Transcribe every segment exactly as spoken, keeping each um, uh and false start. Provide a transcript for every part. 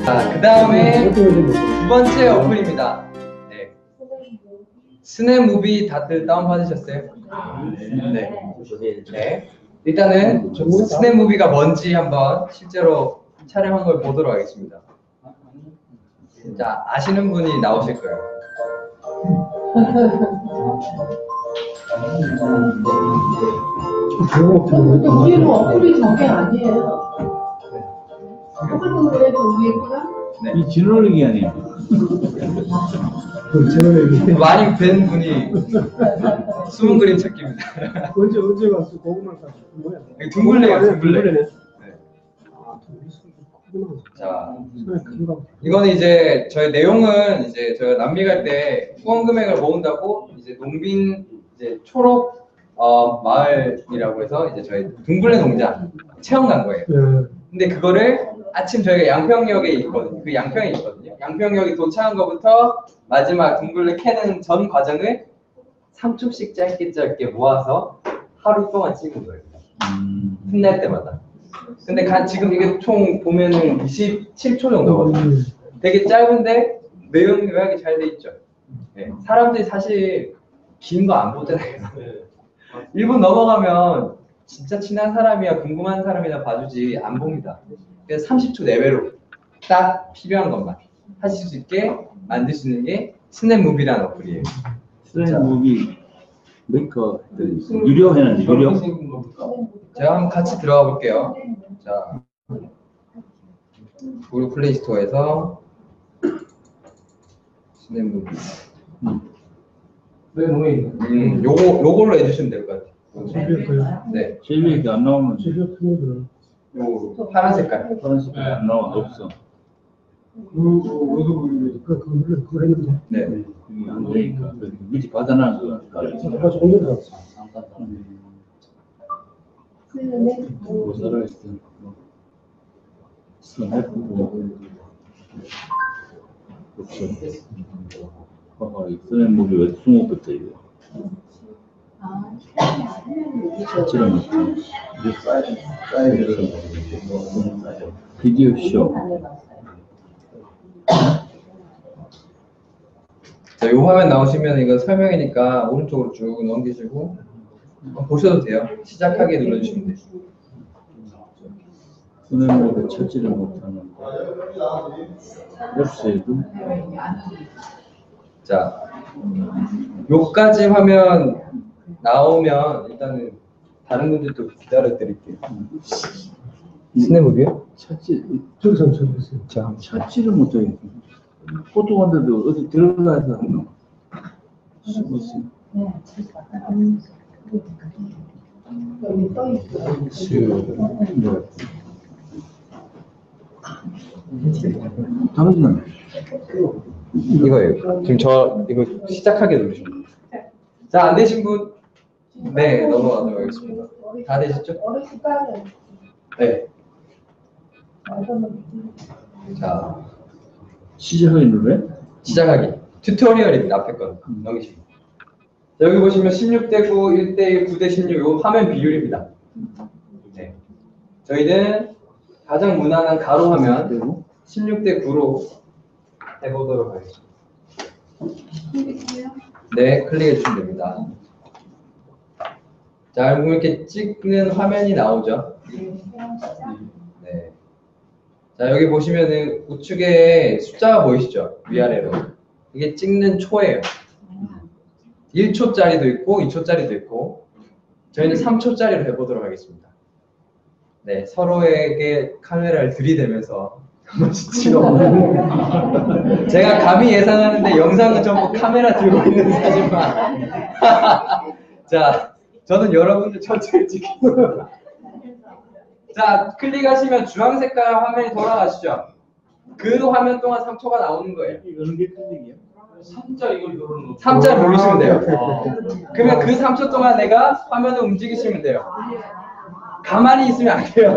자, 그 다음에 두 번째 어플입니다. 네. 스냅무비 다들 다운받으셨어요? 네. 네. 일단은 스냅무비가 뭔지 한번 실제로 촬영한 걸 보도록 하겠습니다. 자, 아시는 분이 나오실 거예요. 근데 우리는 어플이 저게 아니에요. 똑같은 노래도 위에구나? 네. 이 진월력이 아니에요. 많이 뵌 분이 숨은 그림 찾기입니다. 언제 언제 갔어? 고구마 샀어. 뭐야? 둥글레요, 둥글레. 네. 아, 크구나. 자, 큰가 보다. 이거는 이제 저희 내용은 이제 저희가 남미 갈 때 후원 금액을 모은다고 이제 농빈 이제 초록 어, 마을이라고 해서 이제 저희 둥글레 농장 체험 간 거예요. 예. 근데 그거를 아침 저희가 양평역에 있거든요. 그 양평에 있거든요. 양평역에 도착한 것부터 마지막 둥글레 캐는 전 과정을 삼 초씩 짧게 짧게 모아서 하루 동안 찍은 거예요. 음. 끝날 때마다. 근데 간 지금 이게 총 보면은 이십칠 초 정도거든요. 되게 짧은데 내용 요약이 잘 돼 있죠. 네. 사람들이 사실 긴 거 안 보잖아요. 일 분 넘어가면 진짜 친한 사람이야 궁금한 사람이나 봐주지 안 봅니다. 그래서 삼십 초 내외로 딱 필요한 것만 하실 수 있게 만들 수 있는 게 스냅무비라는 어플이에요. 스냅무비 메이커 유료 해놨는데 유료. 제가 한번 같이 들어가 볼게요. 자, 구글 플레이 스토어에서 스냅무비. 왜 뭐에 있는? 음, 요거 요걸로 해주시면 될 것 같아요. 거야? 네, 제이비엑이 안 나오면 지금 크거든. 요 파란 색깔. 파란색 안 나와 없어. 그 어디서 보이는 그 그걸 그걸 했는데. 네. 그게 안 되니까 그 밑에 받아놔 그. 내가 좀 올려 놨어. 뭐 살아있어. 스냅. 그렇죠. 봐봐 이 스냅무비 왜 스무 번째 이거. 실제로 비디오 쇼. 자, 요 화면 나오시면 이거 설명이니까 오른쪽으로 쭉 넘기시고 한번 보셔도 돼요. 시작하게 눌러주시면 돼요. 스냅무비 찾지를 못하는 웹사이트. 자, 요까지 화면 나오면 일단은 다른 분들도 기다려 드릴게요. 스냅무비요? 찾지 저기서 저기 있어요. 자, 찾지를 못하겠어. 포토 간데도 어디 들어가서 숨었어. 여기 떠 있어. 당신은 이거예요. 지금 저 이거 시작하게 누르시면 돼요. 자, 안 되신 분? 네, 넘어가도록 하겠습니다. 다 되셨죠? 어렸을까요? 네. 자, 시작하기 눌러요? 시작하기. 튜토리얼입니다. 앞에 건 넘기시고. 여기 보시면 십육 대 구, 일 대 일, 구 대 십육, 요 화면 비율입니다. 네. 저희는 가장 무난한 가로 화면 십육 대 구로 해보도록 하겠습니다. 네, 클릭해 주시면 됩니다. 자, 그럼 이렇게 찍는 화면이 나오죠? 네. 자, 여기 보시면은 우측에 숫자가 보이시죠? 위아래로. 이게 찍는 초예요. 일 초짜리도 있고, 이 초짜리도 있고, 저희는 삼 초짜리로 해보도록 하겠습니다. 네, 서로에게 카메라를 들이대면서 한 번씩 찍어보는. 제가 감히 예상하는데 영상은 전부 카메라 들고 있는 사진만. 자, 저는 여러분들 천천히 찍겠습니다. 자, 클릭하시면 주황 색깔 화면이 돌아가시죠? 그 화면 동안 삼 초가 나오는 거예요. 이거는 게 클릭이야? 삼자 이걸 누르는 거. 삼자 누르시면 돼요. 아. 그러면 그 삼 초 동안 내가 화면을 움직이시면 돼요. 가만히 있으면 안 돼요.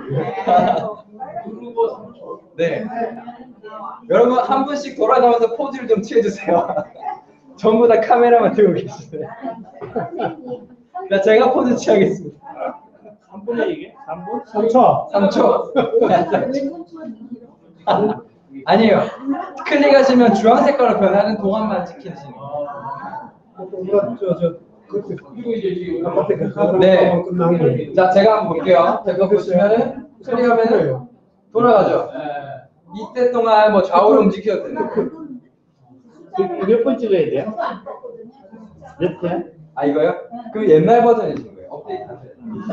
누르고 삼 초. 네. 여러분 한 분씩 돌아가면서 포즈를 좀 취해주세요. 전부 다 카메라만 들고 계시네요. 자, 제가 포즈 취하겠습니다. 삼 분에 이게? 삼 분? 삼 초. 삼 초. 아니에요. 클릭하시면 주황색깔로 변하는 동안만 지키시는 거예요. 우리가 저저 그때 그리고 이제 지금 바깥에 그 네. 끝난 거예요. 자, 제가 한번 볼게요. 제가 보시면은 클릭하면은 돌아가죠. 이때 동안 뭐 좌우로 움직여도 되는 거예요. 몇 번 찍어야 돼요? 몇 번? 아, 이거요? 그 옛날 버전이신 거예요. 업데이트 하세요.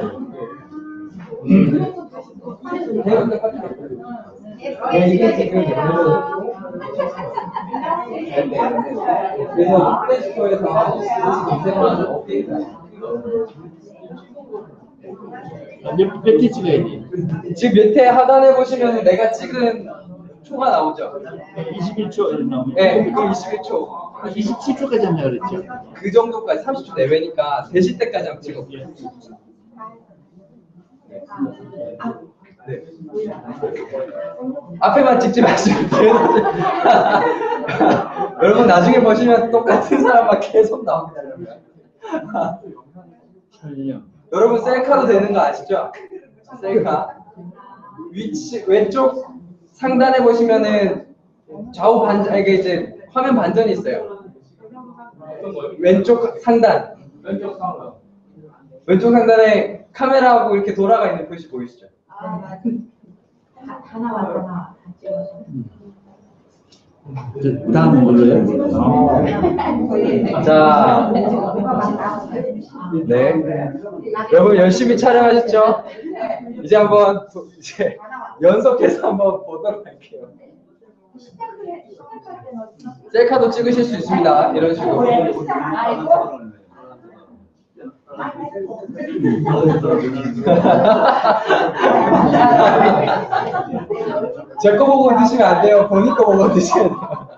내가 똑같아요. 네, 이게 지금 그래서 플레이스토어에서 검색하면 업데이트 하세요. 몇 개 찍어야 돼? 지금 밑에 하단에 보시면 내가 찍은 초가 나오죠? 이십일 초 나오면. 네, 그 이십일 초. 이십칠 초까지 한다 그랬죠? 그 정도까지 삼십 초 내외니까 되실 때까지 한번 찍어볼게요. 네. 앞에만 찍지 마시고 뒤에서 여러분 나중에 보시면 똑같은 사람만 계속 나옵니다. 촬영. 여러분 셀카도 되는 거 아시죠? 셀카 위치 왼쪽 상단에 보시면은 좌우 반전 이게 이제 화면 반전이 있어요. 왼쪽 상단 왼쪽 상단. 왼쪽 상단에 카메라하고 이렇게 돌아가 있는 표시 보이시죠? 아, 맞아. 다, 다 나와, 다 나와. 다 찍어서. 저 다음 뭘로요? 자, 네. 여러분 열심히 촬영하셨죠? 이제 한번 도- 이제 연속해서 한번 보도록 할게요. 셀카도 찍으실 수 있습니다. 이런 식으로. 제 거 보고 드시면 안 돼요. 본인 거 보고 드시면 돼요.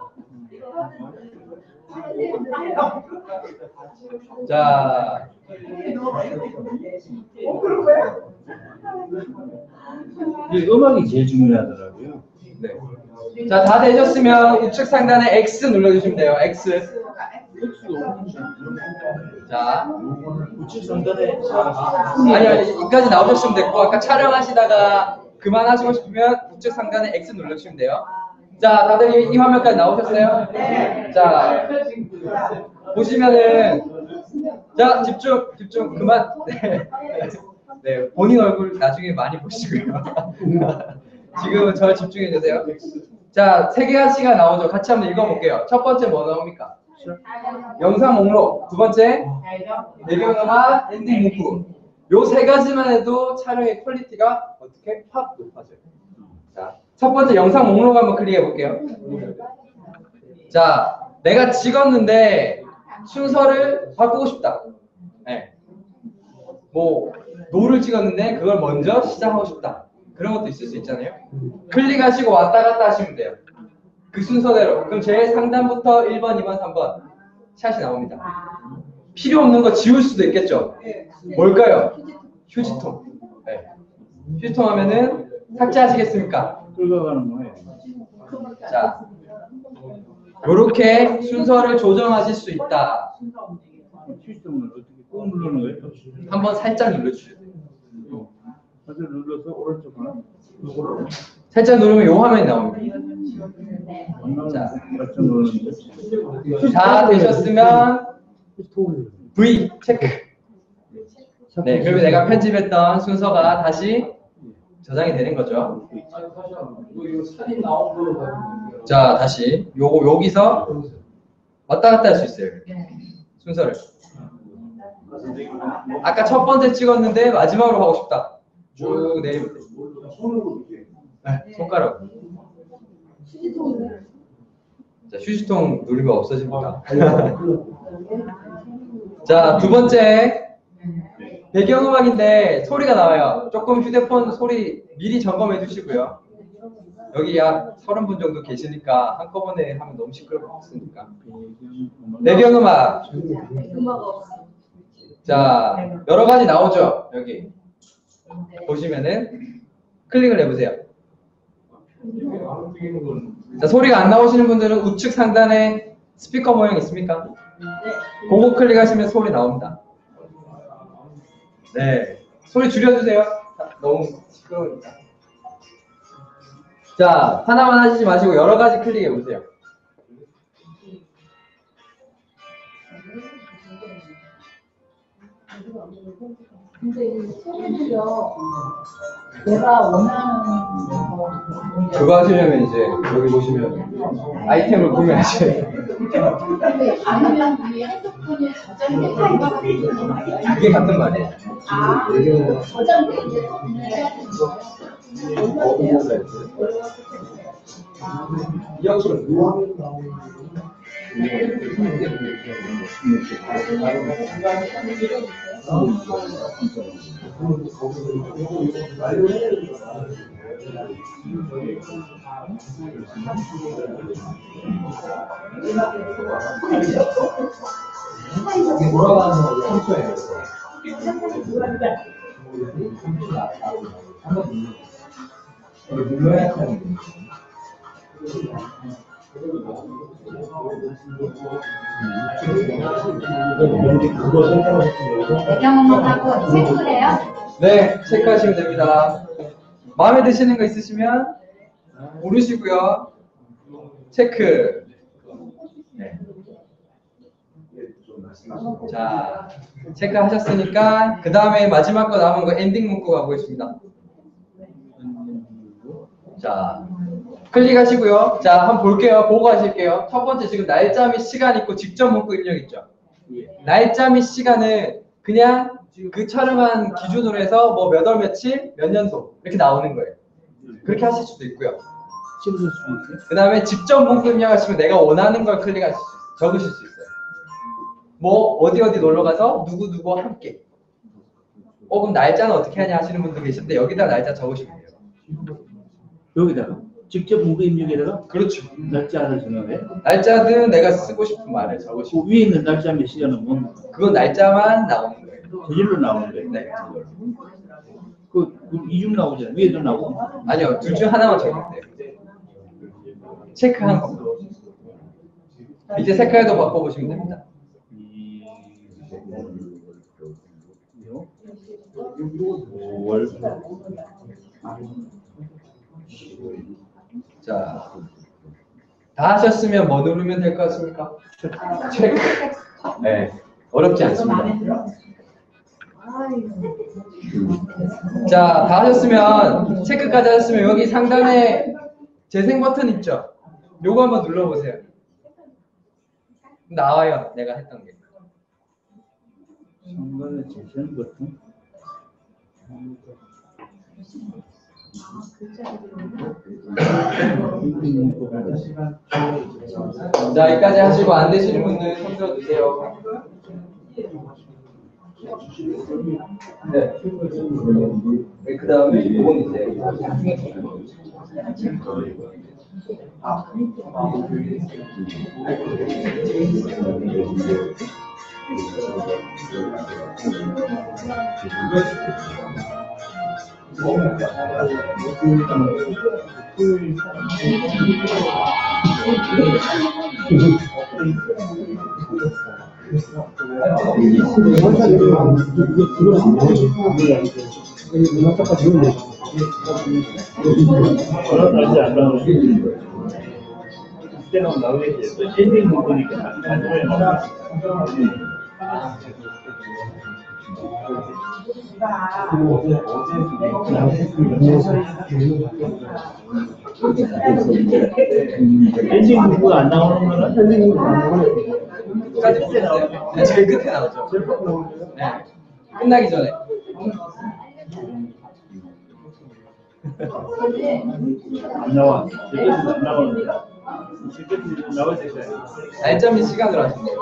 자, 이 음악이 제일 중요하더라고요. 네. 자, 다 되셨으면 우측 상단에 X 눌러주시면 돼요. X. 자, 우측 상단에 아니, 아니, 여기까지 나오셨으면 됐고, 아까 촬영하시다가 그만하시고 싶으면 우측 상단에 X 눌러주시면 돼요. 자, 다들 이, 이 화면까지 나오셨어요? 네. 자, 보시면은, 자, 집중, 집중, 그만. 네. 네, 본인 얼굴 나중에 많이 보시고요. 지금은 저 집중해 주세요. 자, 세 개가지가 나오죠. 같이 한번 읽어볼게요. 첫 번째 뭐 나옵니까? 영상 목록. 두 번째, 배경음악, 엔딩 문구. 요 세 가지만 해도 촬영의 퀄리티가 어떻게 확 높아져요. 자, 첫 번째 영상 목록 한번 클릭해 볼게요. 자, 내가 찍었는데 순서를 바꾸고 싶다. 네. 뭐 노를 찍었는데 그걸 먼저 시작하고 싶다. 그런 것도 있을 수 있잖아요. 클릭하시고 왔다 갔다 하시면 돼요. 그 순서대로. 그럼 제일 상단부터 일 번, 이 번, 삼 번 샷이 나옵니다. 필요 없는 거 지울 수도 있겠죠. 뭘까요? 휴지통. 네. 휴지통 하면은 삭제하시겠습니까? 끌어가는 거예요. 자, 이렇게 순서를 조정하실 수 있다. 휴지통을 어떻게 꾹 누르는 거예요? 한번 살짝 눌러주세요. 다시 눌러서 오른쪽 하나. 살짝 누르면 이 화면이 나옵니다. 자, 자. 살짝 누르는데. 다 되셨으면 V 체크. 네, 그러면 내가 편집했던 순서가 다시 저장이 되는 거죠. 이거 사진 나온 걸로 가지고. 자, 다시 요거 여기서 왔다 갔다 할 수 있어요. 순서를. 아까 첫 번째 찍었는데 마지막으로 하고 싶다. 쭉 내리면 돼. 네, 손가락. 자, 휴지통 누르면 없어집니다. 자, 두 번째 배경음악인데 소리가 나와요. 조금 휴대폰 소리 미리 점검해 주시고요. 여기 약 서른 분 정도 계시니까 한꺼번에 하면 너무 시끄럽으니까. 배경음악. 자, 여러 가지 나오죠. 여기 보시면은 클릭을 해보세요. 자, 소리가 안 나오시는 분들은 우측 상단에 스피커 모양 있습니까? 그거 클릭하시면 소리 나옵니다. 네, 소리 줄여주세요. 너무 시끄러우니까. 자, 하나만 하시지 마시고 여러 가지 클릭해 보세요. 근데 이 소리를요, 내가 원하는 거. 그거 하시려면 이제 여기 보시면 아이템을 구매하셔야 돼요. 근데 아니면 이 핸드폰이 저장돼 있는 이게 같은 말이에요. 아, 저장돼 있는 거 구매해야 되는 거예요? 이 형식은 돌아가는 거 평소에 눌러야 하는 배경음악 하고 체크해요? 네, 체크하시면 됩니다. 마음에 드시는 거 있으시면 고르시고요. 체크. 네. 자, 체크하셨으니까 그 다음에 마지막 거 남은 거 엔딩 문구 가보겠습니다. 자, 클릭하시고요. 자, 한번 볼게요. 보고 하실게요. 첫 번째 지금 날짜 및 시간 있고 직접 문구 입력 있죠. 날짜 및 시간은 그냥 그 촬영한 기준으로 해서 뭐 몇 월 며칠 몇 년도 이렇게 나오는 거예요. 그렇게 하실 수도 있고요. 그 다음에 직접 문구 입력하시면 내가 원하는 걸 클릭하실 수 있어요. 적으실 수 있어요. 뭐 어디 어디 놀러 가서 누구 누구와 함께. 어 그럼 날짜는 어떻게 하냐 하시는 분도 계신데 여기다 날짜 적으시면 돼요. 여기다가 직접 문구 입력에다가 그렇죠. 날짜를 정하네. 날짜는 내가 쓰고 싶은 말을 적으시고 그 위에 있는 날짜 몇 시간은 뭔 그건 날짜만 나오는 거예요. 저절로 나오는 거예요. 네. 그, 그 이중 나오잖아요. 위에도 나오고. 아니요, 둘 중 하나만 적으면 돼요. 체크한 거. 이제 색깔도 바꿔보시면 됩니다. 오월 자, 다 하셨으면 뭐 누르면 될 것 같습니까? 체크. 네, 어렵지 않습니다. 자, 다 하셨으면 체크까지 하셨으면 여기 상단에 재생 버튼 있죠? 요거 한번 눌러보세요. 나와요, 내가 했던 게. 상단에 재생 버튼. 자, 여기까지 하시고 안 되시는 분들 손 들어주세요. 네. 네, 그 다음에 이건 이제 알지 안 나오는 그때는 나오겠지. 엔딩 문구니까 안 들어요. 엔딩 문구가 안 나오는 거는 엔딩 문구가 안 나오는 끝까지 보세요. 네, 제일 끝에 나오죠. 네. 끝나기 전에. 안 나와. 제대로 안 나오는데. 제대로 나와야 될까요? 날짜 및 시간으로 하시면 돼요.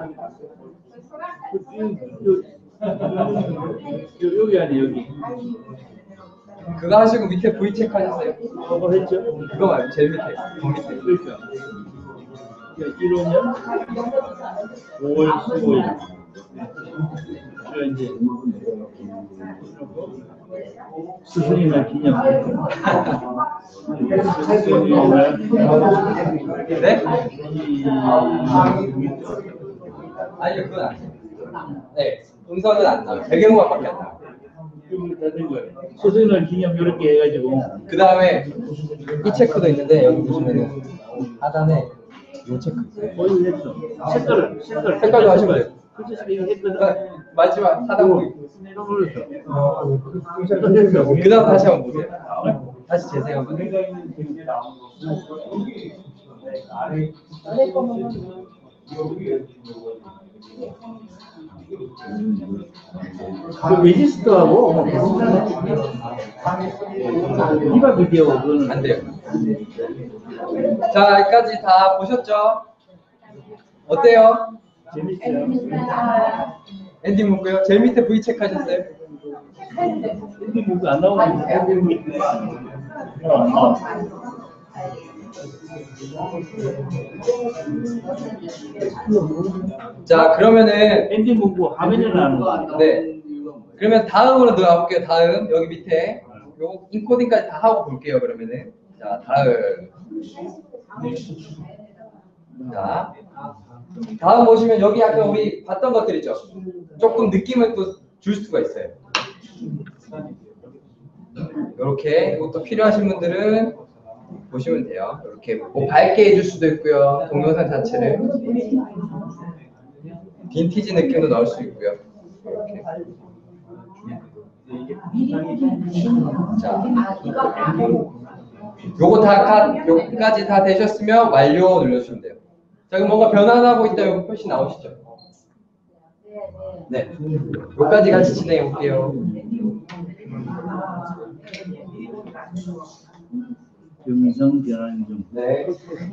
여기 아니 여기. 그거 하시고 밑에 V 체크 하셨어요? 그거 했죠? 그거 말고 제일 밑에. 더 밑에. 그러니까. 일 호년 오월 십오일. 그리고 이제 스승이나 기념. 스승이나 네? 아니요, 그건 안 돼요. 네, 음성은 안 나와요. 배경음악밖에 안 나와요. 다된 거예요. 소생을 기념 이렇게 해가지고. 그 다음에 이 체크도 있는데 여기 보시면은 하단에 이 체크 있어요. 거의 했어. 색깔을 색깔 색깔도 하시면 돼요. 그래서 이거 했거든. 그러니까 마지막 하단 보기. 이런 걸로 했어. 그 다음 다시 한번 보세요. 다시 재생 한번. 그 레지스터하고 이바 비디오 그거는 안 돼요. 자, 여기까지 다 보셨죠? 어때요? 재밌어요. 엔딩 문구요? 제일 밑에 V 체크하셨어요? 이게 뭔가 안 나오는데. 자, 그러면은 엔딩 문구 화면에 나오는 거. 네. 그러면 다음으로 들어가 볼게요. 다음 여기 밑에 요 인코딩까지 다 하고 볼게요. 그러면은 자, 다음. 자, 다음 보시면 여기 아까 우리 봤던 것들이죠. 조금 느낌을 또 줄 수가 있어요. 이렇게 이것도 필요하신 분들은 보시면 돼요. 이렇게 뭐 밝게 해줄 수도 있고요. 동영상 자체를 빈티지 느낌도 넣을 수 있고요. 이렇게. 자, 요거 다 가- 요까지 다 되셨으면 완료 눌러주시면 돼요. 자, 그럼 뭔가 변환하고 있다 여기 표시 나오시죠? 네. 요까지 같이 진행해 볼게요. 영상 변환 좀. 네.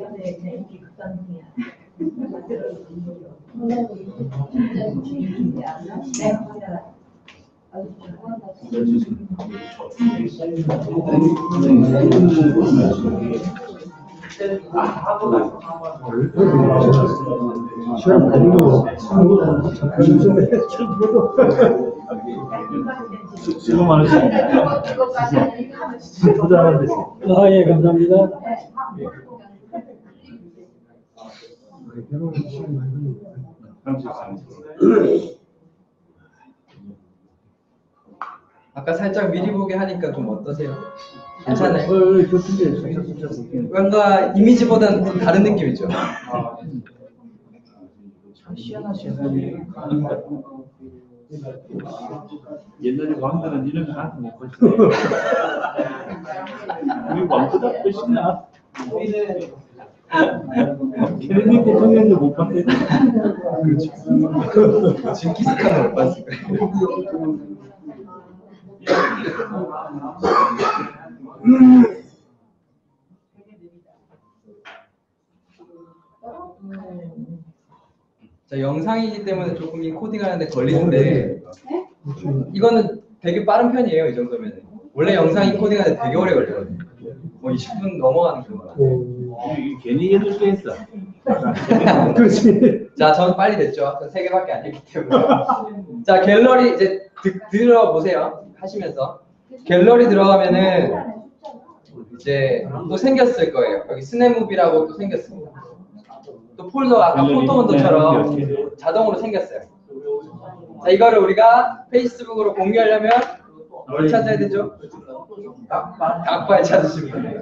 시험 가는 수고 많으십니다. 부담한데. 아, 예, 감사합니다. 아까 살짝 미리 보게 하니까 좀 어떠세요? 괜찮아요? 어, 좋던데 숫자 숫자 볼게요. 뭔가 이미지보다는 좀 다른 느낌이죠? 참 희한하시네. 옛날에 왕들은 이런 거 하나도 못 봤어. 우리 왕보다 훨씬 나. 케네디 대통령도 못 봤대. 그렇죠. 징기스칸을 못 봤을 거예요. 자, 영상이기 때문에 조금 이 코딩하는데 걸리는데 이거는 되게 빠른 편이에요. 이 정도면 원래 영상 이 코딩하는데 되게 오래 걸리거든요. 뭐 이십 분 넘어가는 경우가. 이 괜히 해줄 게 있어. 그렇지. 자, 저는 빨리 됐죠. 세 개밖에 안 됐기 때문에. 자, 갤러리 이제 드, 들어보세요. 하시면서 갤러리 들어가면은 이제 또 생겼을 거예요. 여기 스냅무비라고 또 생겼습니다. 또 폴더 아까 포토원도처럼 자동으로 생겼어요. 자, 이거를 우리가 페이스북으로 공유하려면 뭘 찾아야 되죠? 각발 찾으시면 돼요.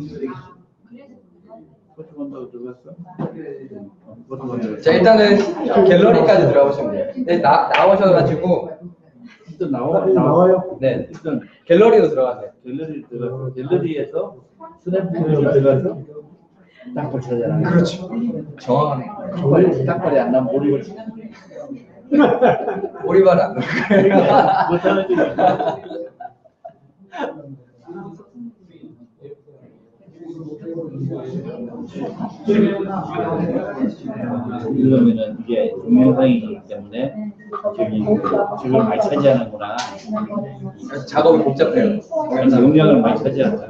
포토본다고 들어갔어? 자, 일단은 갤러리까지 들어가보시면 돼요. 네, 나, 나오셔가지고 일단 나와 나와요? 네, 일단 갤러리로 들어가세요. 갤러리 들어가서 갤러리에서 스냅으로 들어가서 딱걸 찾아라. 그렇죠. 정확하네. 딱벌이 딱벌이 안 나면 모르고 오리발 안 못하는 게. 이러면은 이게 동영상이기 때문에 저기 지금 많이 차지하는구나. 작업이 복잡해요. 그래서 용량을 많이 차지한다.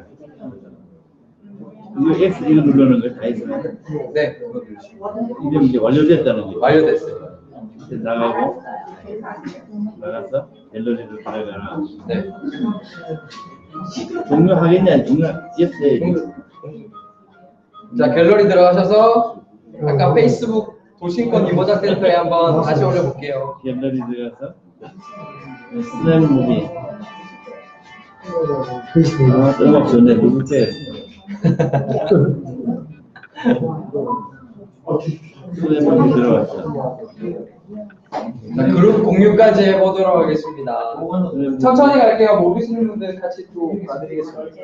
이거 X 이거 누르는 걸 다 했어요. 네, 그거 누르시고. 이제 이제 완료됐다는 거. 완료됐어요. 이제 나가고 나가서 갤러리로 들어가나. 네. 종료하겠냐? 종료 했어야지. 자, 갤러리 들어가셔서 아까 페이스북 도신권 유보자 센터에 한번 다시 올려볼게요. 갤러리 들어가서 슬램 무비. 페이스북. 아, 음악 좋네. 누굴게? 슬램 무비 들어갔어. 자, 그룹 공유까지 해보도록 하겠습니다. 천천히 갈게요. 모르시는 분들 같이 또 봐드리겠습니다.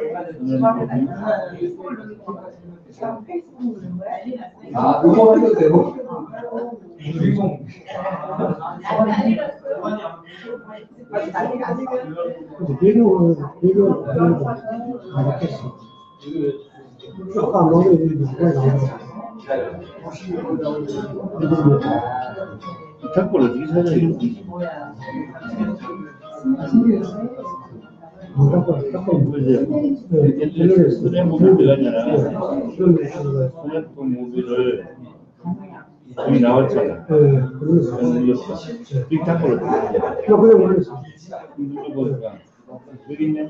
아, 그거 해도 되고. 주인공. 근데 배경은 배경 알겠어. 아까 안 나오는 애들이 누가 나오는 작곡을 어떻게 찾아야 되지? 옛날에 슬램 무비 들어갔잖아. 슬램 무비를 여기 나왔잖아. 눌렀어. 빅 작곡을 어떻게 해야 돼? 나 그냥 몰랐어. 눌러보니까 여기 있네.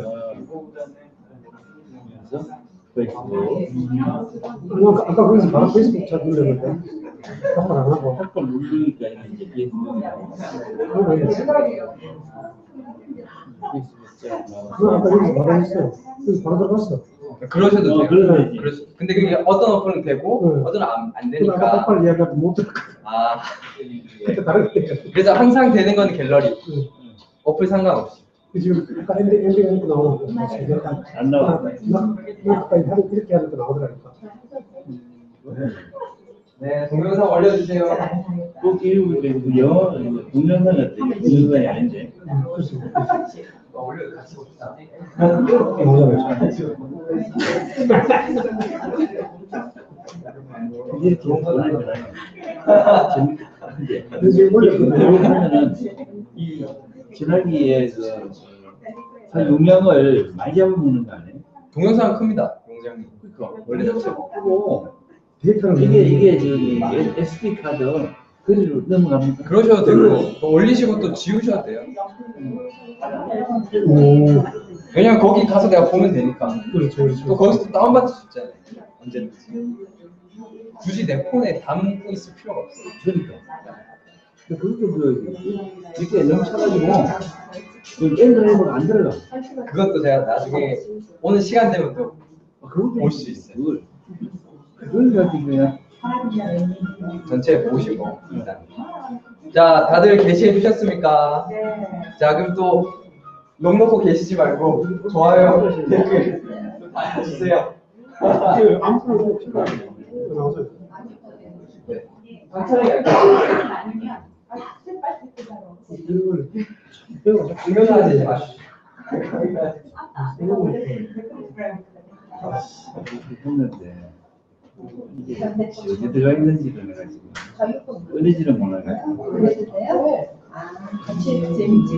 그래서 페이스북. 아까 아까 거기서 바로 페이스북 잘 눌렀는데 아까 안 하고. 작곡 누르니까 이제 페이스북. 그거 아까 여기서 바로 했어. 여기 바로 들어갔어. 그러셔도 어, 돼요. 그러셔야지. 그러시- 근데 그게 어떤 어플은 되고 응. 어떤 안, 안 근데 아까 되니까. 똑바로 이야기하고 못 들어가. 아, 그때 다른 게. 그래서 항상 되는 건 갤러리. 응. 어플 상관없이. 지금 아까 엔딩 엔딩 하니까 나오는 거. 안 나와. 나까지 하는 이렇게 하니까 나오더라니까. 네, 동영상 올려주세요. 그 교육을 영어 동영상 같아. 동영상이 아닌데. 그렇지. 올려 같이 봅시다. 이게 이렇게 보는 거라 재밌겠는데. 근데 원래 그 이렇게 하면은 이 전화기에 그 한 용량을 많이 잡아먹는 거 아니에요? 동영상 큽니다. 용량이. 그러니까 원래 자체. 크고 데이터는 이게 이게 저기 에스디 카드 그대로 넘어갑니까? 그러셔도 되고 또 올리시고 또 지우셔도 돼요. 오, 왜냐면 거기 가서 내가 보면 되니까. 그렇죠, 그렇죠. 또 거기서 또 다운받을 수 있잖아요. 언제든지. 굳이 내 폰에 담고 있을 필요가 없어. 그러니까. 근데 그렇게 그 이렇게 넘쳐가지고 그 엔드라이브가 안 들어가. 그것도 제가 나중에 오늘 시간 되면 또 아, 그것도 볼 수 있어요. 그걸 그걸 가지고 그냥 전체 보시고 일단. 자, 다들 게시해 주셨습니까? 자, 그럼 또 넉넉고 계시지 말고 좋아요, 댓글 주세요. 그 아무튼 필요 없어요. 나오죠. 네. 천천히 갈게요. 이걸 배워서 동영상 하지 마시죠. 이렇게 했는데 이게 어디 들어가 있는지를 내가 지금 꺼내지를 몰라요. 재밌지.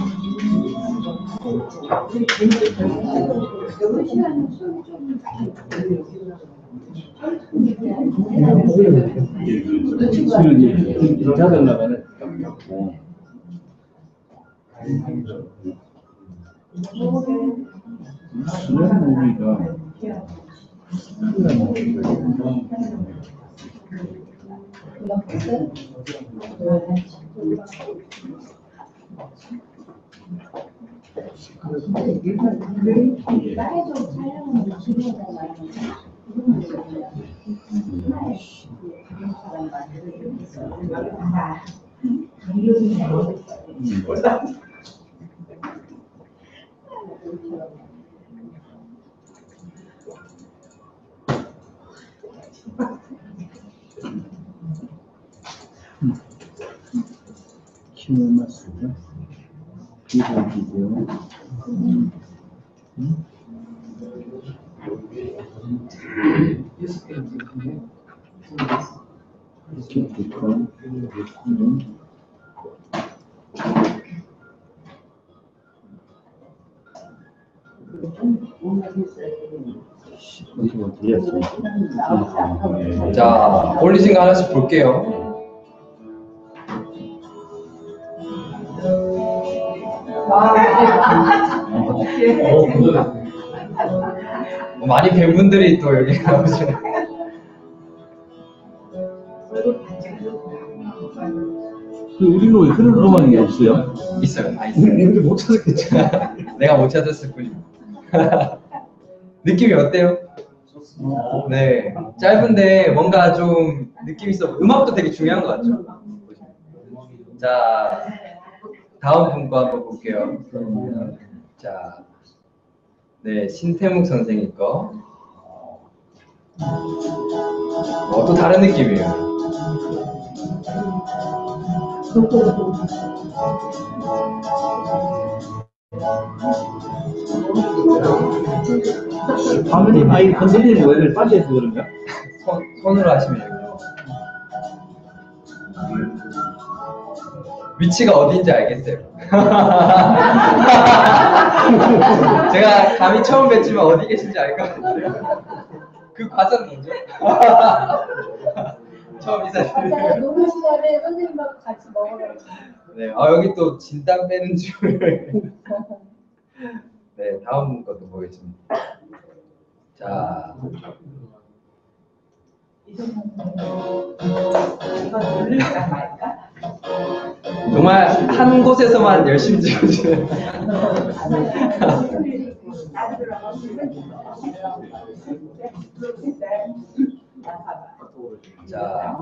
수련이 자들라면은 딱 잡고 수련 무기가 수련 무기가 키노마스가 비디오 비디오 기프콘 이거 어디였어? 자, 올리신 거 하나씩 볼게요. 어, 많이 뵌 분들이 또 여기 나오시네. 그 우리는 왜 그런 로망이 없어요? 있어요. 다 있어요. 근데 못 찾았겠지. 내가 못 찾았을 뿐입니다. 느낌이 어때요? 네, 짧은데 뭔가 좀 느낌 있어. 음악도 되게 중요한 것 같죠? 자, 다음 분 거 한번 볼게요. 자, 네, 신태묵 선생님 거. 어, 또 다른 느낌이에요. 화면이 많이 건드리는 모델을 빨리 해서 그런가? 손, 손으로 하시면 돼요. 위치가 어딘지 알겠어요. 제가 감히 처음 뵀지만 어디 계신지 알 것 같은데요. 그 과정 뭐죠? 처음 아까 인사드리는. 노는 시간에 선생님하고 같이 먹으러 네, 아 여기 또 진땀 빼는 줄. 네, 다음 것도 보겠습니다. 자, 이거 누를까 말까? 정말 한 곳에서만 열심히 찍어주는. 자,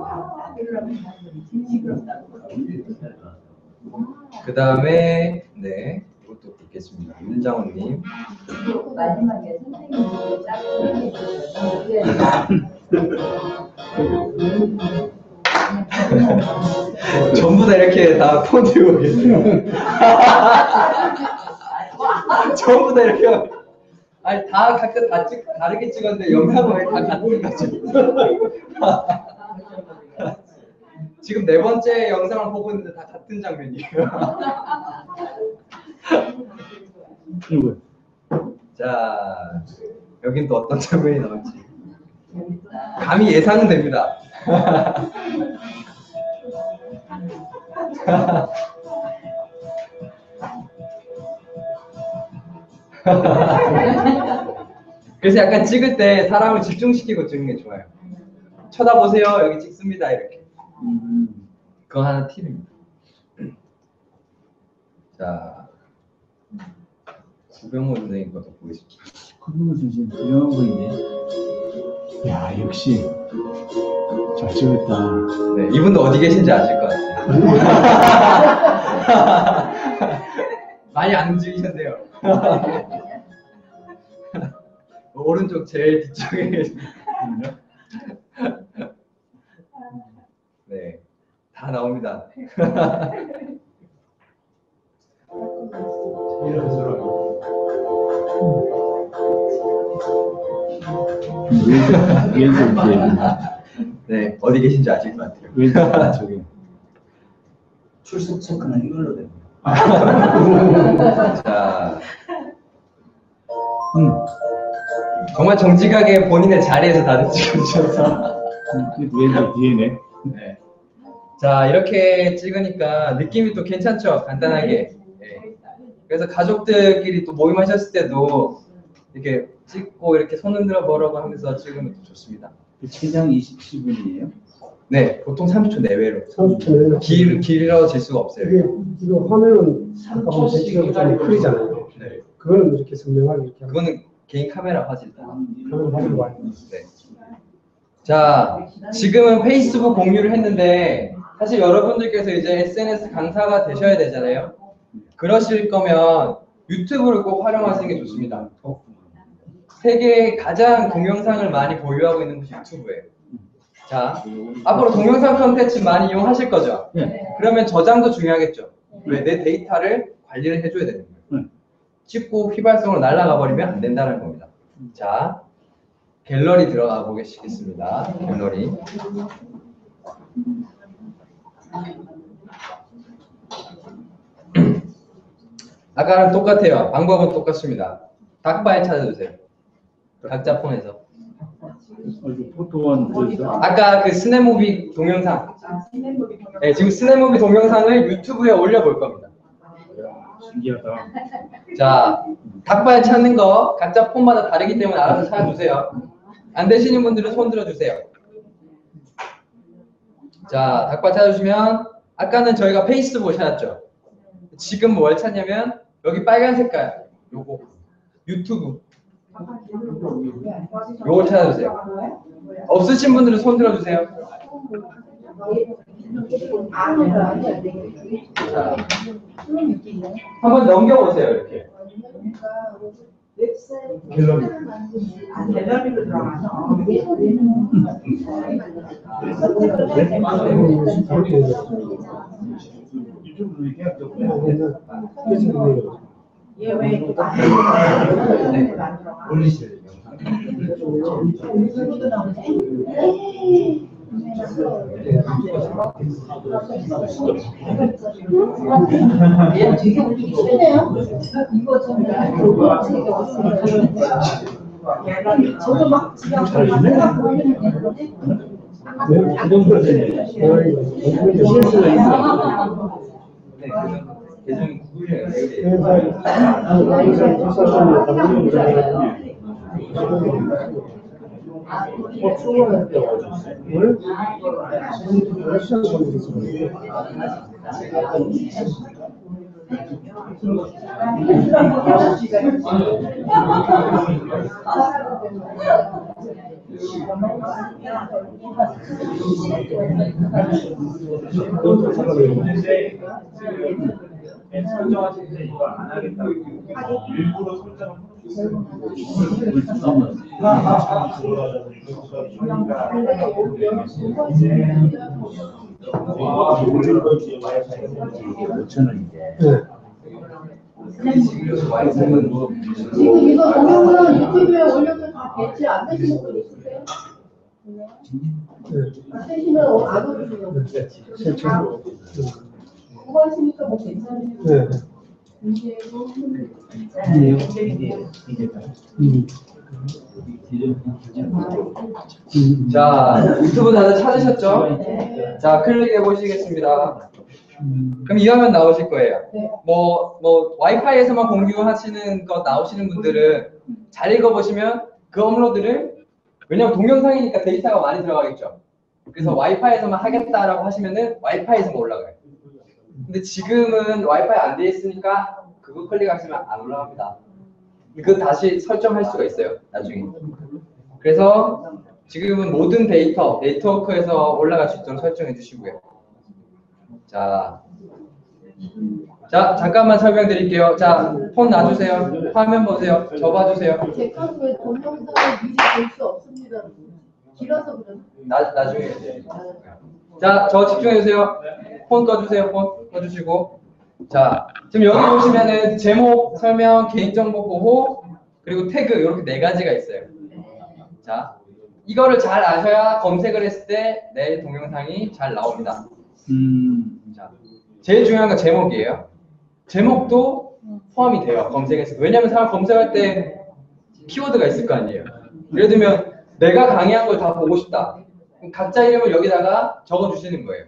그 다음에 네, 이것도 듣겠습니다. 윤장훈님. 마지막에 선생님이 딱 전부 다 이렇게 다 폰 들고 계세요. 전부 다 이렇게. 아니 다 각자 다 찍, 다르게 찍었는데 영상을 다 같은 거죠. 지금 네 번째 영상을 보고 있는데 다 같은 장면이에요. 이거 자, 여긴 또 어떤 장면이 나올지 감히 예상은 됩니다. 그래서 약간 찍을 때 사람을 집중시키고 찍는 게 좋아요. 쳐다보세요. 여기 찍습니다. 이렇게. 음, 그거 하나 팁입니다. 자, 구병호 선생님 것도 보겠습니다. 그분은 진짜 유명한 분인데. 야, 역시 잘 찍었다. 네, 이분도 어디 계신지 아실 것 같아요. 많이 안 움직이셨네요. 오른쪽 제일 뒤쪽에 계십니다. 네, 다 나옵니다. 왼쪽 뒤에 네, 어디 계신지 아실 것 같아요. 왼쪽 저기. 출석 체크는 이걸로 됩니다. 자, 음, 정말 정직하게 본인의 자리에서 다들 찍어주셔서. 왼쪽 뒤에네. 네. 자, 이렇게 찍으니까 느낌이 또 괜찮죠? 간단하게. 네. 그래서 가족들끼리 또 모임하셨을 때도 이렇게 찍고 이렇게 손 흔들어 보라고 하면서 찍으면 또 좋습니다. 최장 이십칠 분이에요. 네, 보통 삼십 초 내외로. 삼십 초 내로. 길, 길어질 수가 없어요. 이게 이거 화면은 아까 보면 대치가 좀 흐리잖아요. 네. 그거는 이렇게 선명하게 이렇게 하면 그거는 개인 카메라 화질 따라. 화면 화질이 와요. 네. 자, 지금은 페이스북 공유를 했는데 사실 여러분들께서 이제 에스엔에스 강사가 되셔야 되잖아요. 그러실 거면 유튜브를 꼭 활용하시는 게 좋습니다. 세계에 가장 동영상을 많이 보유하고 있는 곳이 유튜브예요. 자, 앞으로 동영상 콘텐츠 많이 이용하실 거죠? 네. 그러면 저장도 중요하겠죠. 왜? 내 데이터를 관리를 해줘야 되는 거예요. 네. 찍고 휘발성으로 날아가 버리면 안 된다는 겁니다. 자, 갤러리 들어가 보겠습니다. 갤러리. 아까랑 똑같아요. 방법은 똑같습니다. 닭발 찾아주세요. 각자 폰에서. 아주 보통은 그래서 아까 그 스냅무비 동영상. 네, 지금 스냅무비 동영상을 유튜브에 올려볼 겁니다. 신기하다. 자, 닭발 찾는 거 각자 폰마다 다르기 때문에 알아서 찾아주세요. 안 되시는 분들은 손 들어주세요. 자, 닭발 찾아주시면 아까는 저희가 페이스북을 찾았죠. 지금 뭘 찾냐면 여기 빨간 색깔 요거 유튜브 요걸 찾아주세요. 없으신 분들은 손 들어주세요. 자, 한번 넘겨보세요 이렇게. 갤러리. 아, 갤러리로 들어가서. 유튜브로 이렇게 해서 얘왜 올리실 유튜브도 나오지? 얘 되게 올리기 쉽네요. 이거 좀 저도 막 지금 생각 올리는 게 네, 그 정도 되네. 실수가 있어. 네, 계정이 구글이에요. 어, 출근할 때 오늘 시험 보내겠습니다. 설정하시는데 이거 안 하겠다고 일부러 설정을 오천 원인데 지금 이거 동영상 유튜브에 올려서 다 배치 안 되시는 분 있으세요? 되시면 안 올리시려고. 그거 하시니까 뭐 괜찮으세요? 네. 이제 음. 자, 유튜브 다들 찾으셨죠? 자, 클릭해 보시겠습니다. 그럼 이 화면 나오실 거예요. 뭐, 뭐, 와이파이에서만 공유하시는 거 나오시는 분들은 잘 읽어보시면 그 업로드를, 왜냐면 동영상이니까 데이터가 많이 들어가겠죠. 그래서 와이파이에서만 하겠다라고 하시면은 와이파이에서만 올라가요. 근데 지금은 와이파이 안 돼 있으니까 그거 클릭하시면 안 올라갑니다. 그 다시 설정할 수가 있어요, 나중에. 그래서 지금은 모든 데이터, 네트워크에서 올라갈 수 있도록 설정해 주시고요. 자, 자 잠깐만 설명드릴게요. 자, 폰 놔주세요. 화면 보세요. 저 봐주세요. 제 카드에 동영상을 미리 볼 수 없습니다. 길어서 그러나? 나, 나중에. 자, 저 집중해주세요. 폰 꺼주세요. 폰 꺼주시고. 자, 지금 여기 보시면은 제목, 설명, 개인정보 보호, 그리고 태그 이렇게 네 가지가 있어요. 자, 이거를 잘 아셔야 검색을 했을 때 내 동영상이 잘 나옵니다. 음. 자, 제일 중요한 건 제목이에요. 제목도 포함이 돼요. 검색에서. 왜냐면 사람 검색할 때 키워드가 있을 거 아니에요. 예를 들면 내가 강의한 걸 다 보고 싶다. 그럼 각자 이름을 여기다가 적어주시는 거예요.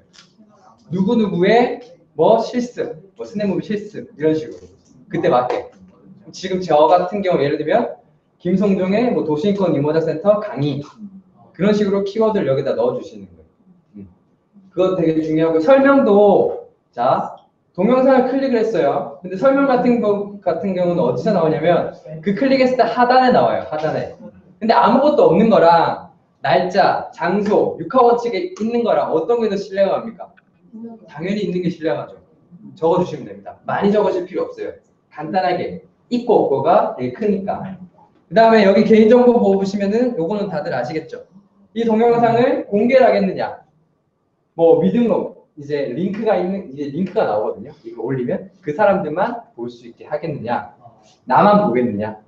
누구누구의 뭐 실습, 뭐 스냅무비 실습 이런 식으로. 그때 맞게. 지금 저 같은 경우 예를 들면 김성종의 뭐 도시인권 유모자센터 강의 그런 식으로 키워드를 여기다 넣어주시는 거예요. 음. 그거 되게 중요하고 설명도 자 동영상을 클릭을 했어요. 근데 설명 같은 거 같은 경우는 어디서 나오냐면 그 클릭했을 때 하단에 나와요. 하단에. 근데 아무것도 없는 거랑 날짜, 장소, 육하 원칙에 있는 거랑 어떤 게 더 신뢰가 갑니까? 당연히 있는 게 신뢰가 가죠. 적어주시면 됩니다. 많이 적으실 필요 없어요. 간단하게 있고 없고가 되게 크니까. 그 다음에 여기 개인정보 보고 보시면은 요거는 다들 아시겠죠? 이 동영상을 공개를 하겠느냐? 뭐 미등록 이제 링크가 있는 이제 링크가 나오거든요. 이거 올리면 그 사람들만 볼 수 있게 하겠느냐? 나만 보겠느냐?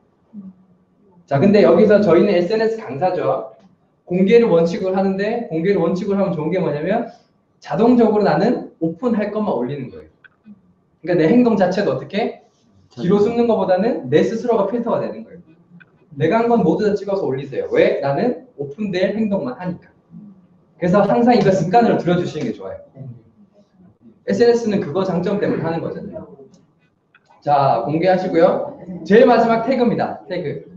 자, 근데 여기서 저희는 에스엔에스 강사죠. 공개를 원칙으로 하는데 공개를 원칙으로 하면 좋은 게 뭐냐면 자동적으로 나는 오픈할 것만 올리는 거예요. 그러니까 내 행동 자체도 어떻게 뒤로 숨는 것보다는 내 스스로가 필터가 되는 거예요. 내가 한 건 모두 다 찍어서 올리세요. 왜? 나는 오픈될 행동만 하니까. 그래서 항상 이거 습관으로 들여주시는 게 좋아요. 에스엔에스는 그거 장점 때문에 하는 거잖아요. 자, 공개하시고요. 제일 마지막 태그입니다. 태그.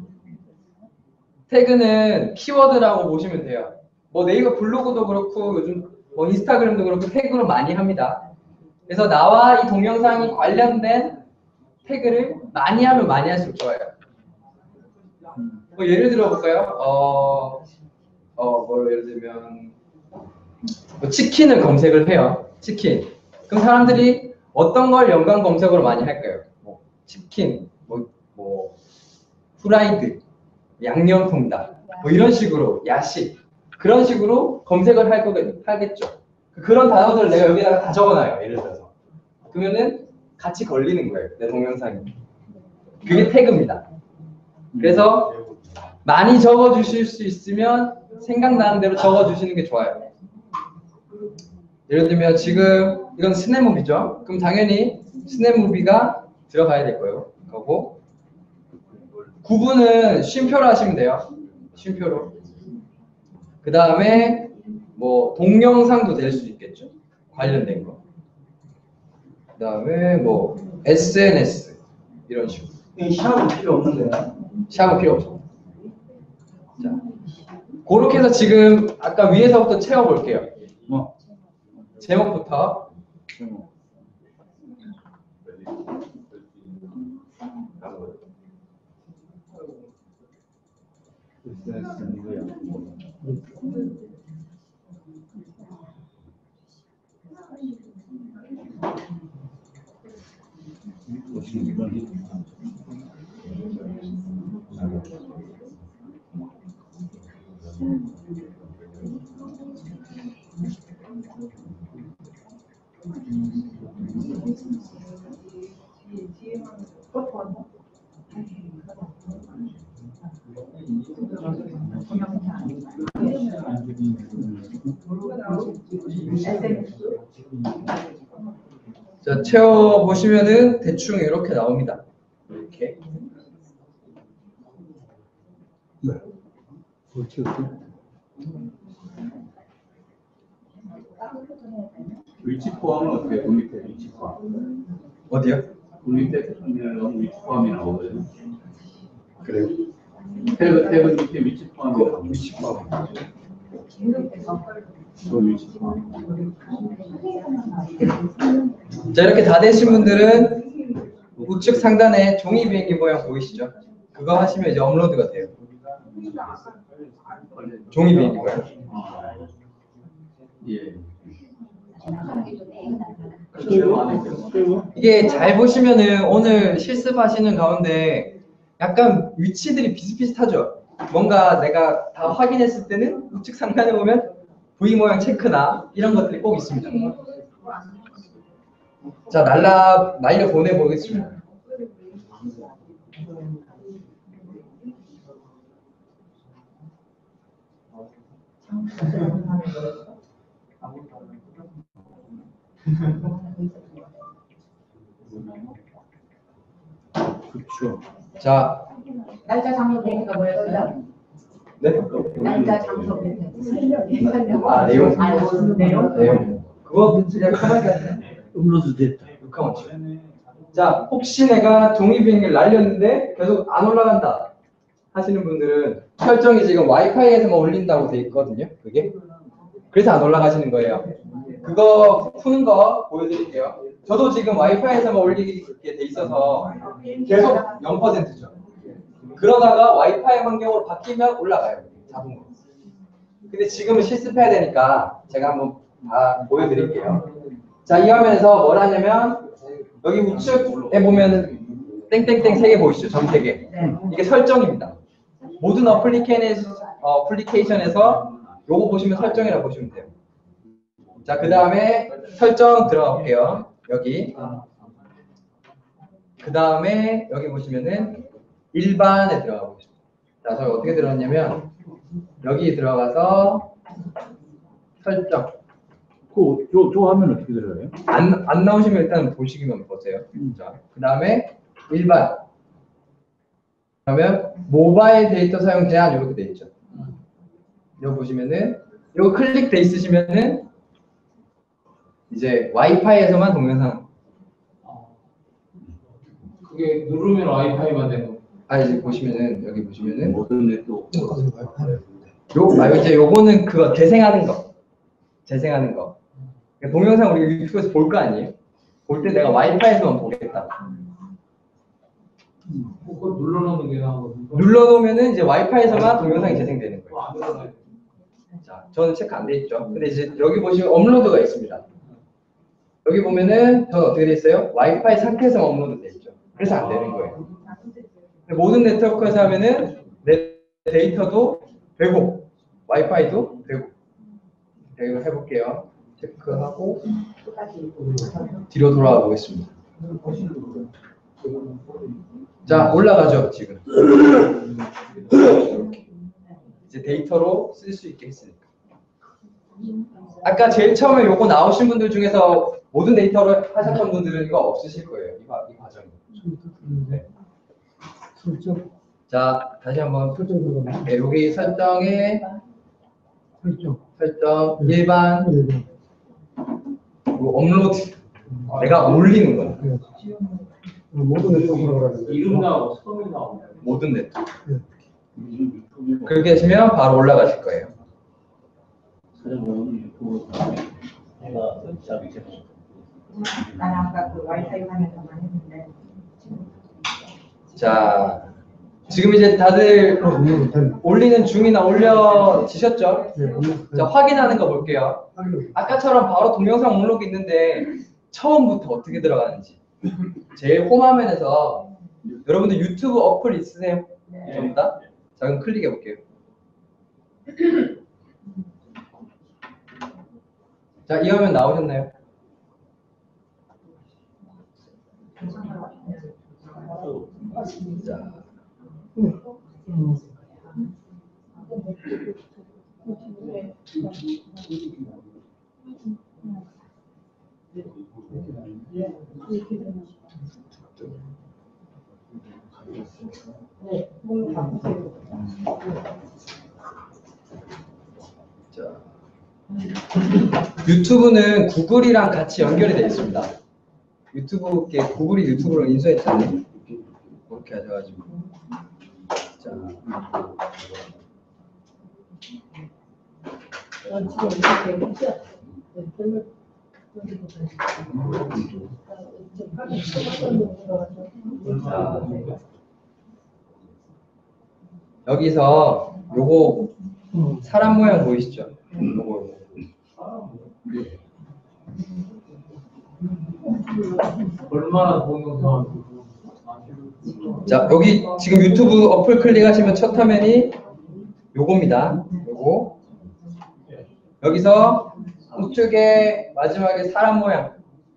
태그는 키워드라고 보시면 돼요. 뭐 네이버 블로그도 그렇고 요즘 뭐 인스타그램도 그렇고 태그를 많이 합니다. 그래서 나와 이 동영상이 관련된 태그를 많이 하면 많이 할수록 좋아요. 뭐 예를 들어 볼까요? 어, 어, 뭐 예를 들면 뭐 치킨을 검색을 해요. 치킨. 그럼 사람들이 어떤 걸 연관 검색으로 많이 할까요? 뭐 치킨, 뭐, 뭐 후라이드, 양념통닭, 뭐 이런 식으로 야식 그런 식으로 검색을 할 거 하겠죠. 그런 단어들을 내가 여기다가 다 적어놔요. 예를 들어서. 그러면은 같이 걸리는 거예요. 내 동영상이. 그게 태그입니다. 그래서 많이 적어주실 수 있으면 생각나는 대로 적어주시는 게 좋아요. 예를 들면 지금 이건 스냅무비죠. 그럼 당연히 스냅무비가 들어가야 될 거예요. 거고 구분은 쉼표로 하시면 돼요. 쉼표로. 그 다음에 뭐 동영상도 될 수 있겠죠. 관련된 거. 그 다음에 뭐 에스엔에스 이런 식으로. 시합은 필요 없는데. 시합은 필요 없어. 자, 그렇게 해서 지금 아까 위에서부터 채워볼게요. 뭐 제목부터. 에스엔에스는 이거야. 보시면 이건 자, 채워 보시면은 대충 이렇게 나옵니다. 이렇게. 네. 그렇지. 위치 포함은 어떻게 그 밑에 위치 포함? 어디요? 그 밑에 위치 포함이 나오거든요. 그래요? 태그 태그 밑에 위치 포함이 그 나오고 위치 포함. 그 위치 포함. 자, 이렇게 다 되신 분들은 우측 상단에 종이 비행기 모양 보이시죠? 그거 하시면 이제 업로드가 돼요. 종이 비행기 모양. 아, 예. 이게 잘 보시면은 오늘 실습하시는 가운데 약간 위치들이 비슷비슷하죠? 뭔가 내가 다 확인했을 때는 우측 상단에 보면 V 모양 체크나 이런 것들이 꼭 있습니다. 자, 날라, 날려 보내보겠습니다. 그렇죠. 자, 날짜 장소 되니까 뭐였어요? 네? 날짜 장소 되니까 아, 내용? 아, 내용? 내용. 그거 그냥 편하게 하세요. 업로드 됐다. 육화 원칙. 자, 혹시 내가 종이 비행기를 날렸는데 계속 안 올라간다 하시는 분들은 설정이 지금 와이파이에서만 올린다고 돼 있거든요. 그게. 그래서 안 올라가시는 거예요. 그거 푸는 거 보여드릴게요. 저도 지금 와이파이에서만 올리게 돼 있어서 계속 영 퍼센트죠. 그러다가 와이파이 환경으로 바뀌면 올라가요. 자동으로. 근데 지금은 실습해야 되니까 제가 한번 다 보여드릴게요. 자, 이 화면에서 뭘 하냐면 여기 우측에 보면 땡땡땡 세 개 보이시죠? 점 세 개. 이게 설정입니다. 모든 어플리케이션에서, 어플리케이션에서 요거 보시면 설정이라고 보시면 돼요. 자, 그 다음에 설정 들어가 볼게요. 여기. 그 다음에 여기 보시면은 일반에 들어가 보겠습니다. 자, 저희 어떻게 들어갔냐면 여기 들어가서 설정. 그, 저, 저 화면 어떻게 들어가요? 안, 안 나오시면 일단 보시기만 보세요. 자, 그 다음에 일반. 그러면 모바일 데이터 사용 제한 이렇게 돼 있죠. 이거 보시면은 이거 클릭돼 있으시면은 이제 와이파이에서만 동영상. 그게 누르면 와이파이만 되는. 아, 이제 보시면은 여기 보시면은 모든 네트워크. 요, 아, 이제 요거는 그거 재생하는 거. 재생하는 거. 그러니까 동영상 우리가 유튜브에서 볼 거 아니에요? 볼 때 내가 와이파이에서만 보겠다. 그거 눌러놓는 게 나은 거. 눌러놓으면은 이제 와이파이에서만 동영상이 재생되는 거예요. 안 눌러놔요. 자, 저는 체크 안 돼 있죠. 근데 이제 여기 보시면 업로드가 있습니다. 여기 보면은 저는 어떻게 돼 있어요? 와이파이 상태에서 업로드 돼 있죠. 그래서 안 되는 거예요. 모든 네트워크에서 하면은 내 데이터도 되고 와이파이도 되고. 자, 이거 해볼게요. 체크하고 뒤로 돌아가 보겠습니다. 자, 올라가죠 지금. 이렇게. 이제 데이터로 쓸 수 있게 했으니까. 아까 제일 처음에 요거 나오신 분들 중에서 모든 데이터를 하셨던 분들은 이거 없으실 거예요. 이, 과- 이 과정이. 네. 설정, 자, 다시 한번. 설정 들어가면 네, 여기 설정에 설정. 설정 일반 네, 그리고 업로드. 내가 올리는 거야. 네. 모든 네트워크라고 하는데. 이름 나오고 성이 나오고. 모든 네트워크. 요즘 유튜브에 그렇게 하시면 바로 올라가실 거예요. 사장님은 유튜브 내가 짭이 있어. 난 아까 그 와이파이 화면에서만 했는데 자, 지금 이제 다들 업로드 된. 올리는 중이나 올려지셨죠? 네, 업로드 자, 확인하는 거 볼게요. 된. 아까처럼 바로 동영상 목록이 있는데 처음부터 어떻게 들어가는지. 제일 홈 화면에서 여러분들 유튜브 어플 있으세요? 전부 다? 자, 그럼 클릭해 볼게요. 자, 이 화면 나오셨나요? 자, 자, 유튜브는 구글이랑 같이 연결이 되어 있습니다. 유튜브께 구글이 유튜브를 인수했잖아요. 그렇게 하셔가지고. 자, 자, 여기서 요거 사람 모양 보이시죠? 요거 얼마나 동영상. 자, 여기 지금 유튜브 어플 클릭하시면 첫 화면이 요겁니다. 요거. 여기서 우측에 마지막에 사람 모양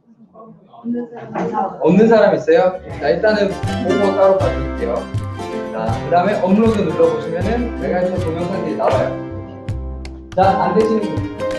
없는 사람 있어요? 자, 일단은 보고 따로 봐드릴게요. 자, 그 다음에 업로드 눌러보시면은 메가히터 동영상들이 나와요. 자, 안 되시는 분.